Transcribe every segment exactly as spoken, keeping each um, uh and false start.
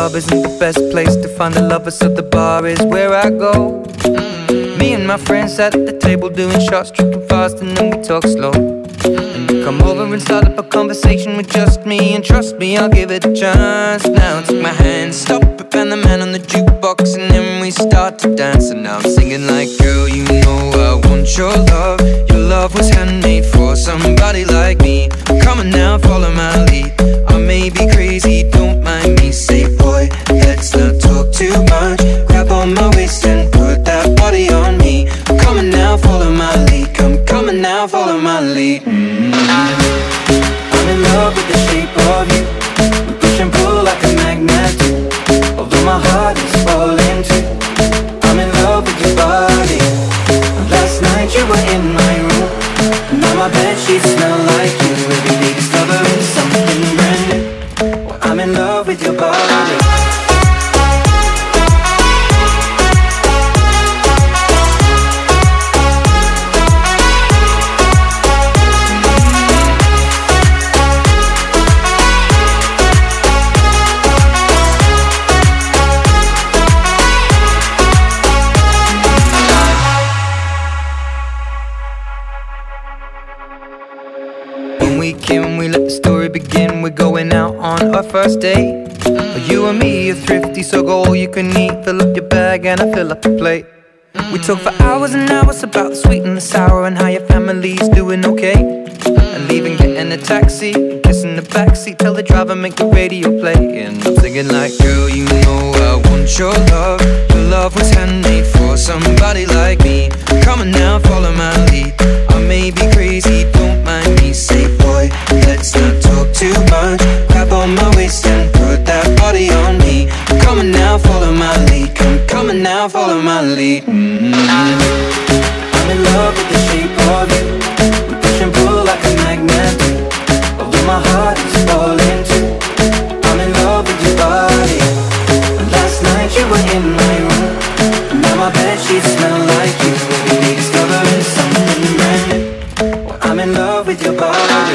club isn't the best place to find a lover, so the bar is where I go. Me and my friends at the table doing shots, tripping fast, and then we talk slow. And you come over and start up a conversation with just me, and trust me, I'll give it a chance. Now take my hand, stop it, and the man on the jukebox, and then we start to dance. And now I'm singing like, girl, you know I want your love. Your love was handmade for somebody like me. Come on now, follow my lead. I may be crazy, don't mind me. Say, boy, let's not talk too much. Grab on my waist and put that body on me. Come on now, follow my lead. Come, come on now, follow my lead. mm-hmm. I'm in love with the shape of you. We push and pull like a magnet do. Although my heart is falling too, I'm in love with your body. Last night you were in my room, and now my bedsheets smell like you. Every day discovering something brand new. Well, I'm in love with your body. We can, we let the story begin. We're going out on our first date. You and me are thrifty, so go all you can eat. Fill up your bag and I fill up the plate. We talk for hours and hours about the sweet and the sour, and how your family's doing okay. And leaving, getting a taxi, kissing the backseat, tell the driver make the radio play. And I'm singing like, girl, you know I want your love. Your love was handmade for somebody like me. Come on now, follow my lead. I may be crazy, don't mind me. Say, boy, let's not talk too much. Grab on my waist and put that body on me. Come on now, follow my lead. Come, come on now, follow my lead. mm-hmm. I'm in love with the shape of you. We push and pull like a magnet do. Although my heart is falling too, I'm in love with your body. Last night you were in my room, and now my bedsheets smell like you. Every day discovering something brand new. Well, I'm in love with your body.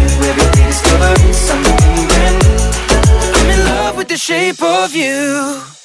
Shape of you.